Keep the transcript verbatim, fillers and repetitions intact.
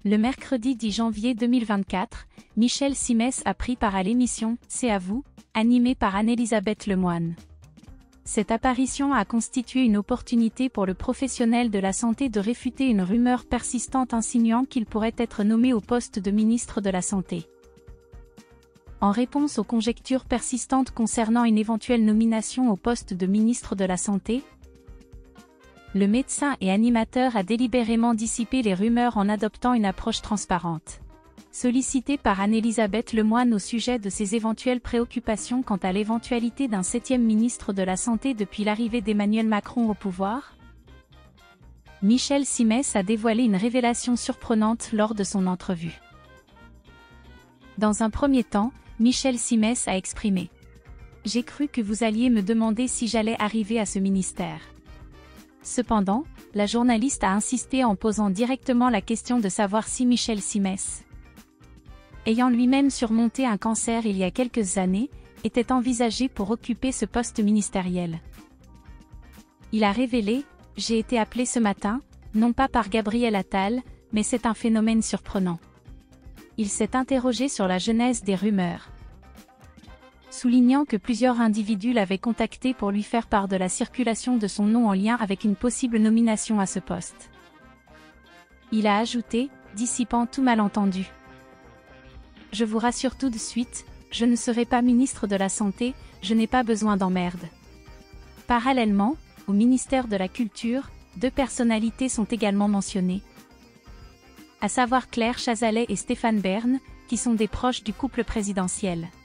Le mercredi dix janvier deux mille vingt-quatre, Michel Simès a pris part à l'émission « C'est à vous », animée par Anne-Elisabeth Lemoine. Cette apparition a constitué une opportunité pour le professionnel de la santé de réfuter une rumeur persistante insinuant qu'il pourrait être nommé au poste de ministre de la Santé. En réponse aux conjectures persistantes concernant une éventuelle nomination au poste de ministre de la Santé, le médecin et animateur a délibérément dissipé les rumeurs en adoptant une approche transparente. Sollicité par Anne-Elisabeth Lemoine au sujet de ses éventuelles préoccupations quant à l'éventualité d'un septième ministre de la Santé depuis l'arrivée d'Emmanuel Macron au pouvoir, Michel Simès a dévoilé une révélation surprenante lors de son entrevue. Dans un premier temps, Michel Simès a exprimé « J'ai cru que vous alliez me demander si j'allais arriver à ce ministère ». Cependant, la journaliste a insisté en posant directement la question de savoir si Michel Simès, ayant lui-même surmonté un cancer il y a quelques années, était envisagé pour occuper ce poste ministériel. Il a révélé « J'ai été appelé ce matin, non pas par Gabriel Attal, mais c'est un phénomène surprenant. » Il s'est interrogé sur la genèse des rumeurs, soulignant que plusieurs individus l'avaient contacté pour lui faire part de la circulation de son nom en lien avec une possible nomination à ce poste. Il a ajouté, dissipant tout malentendu. « Je vous rassure tout de suite, je ne serai pas ministre de la Santé, je n'ai pas besoin d'emmerde. » Parallèlement, au ministère de la Culture, deux personnalités sont également mentionnées, à savoir Claire Chazallet et Stéphane Bern, qui sont des proches du couple présidentiel.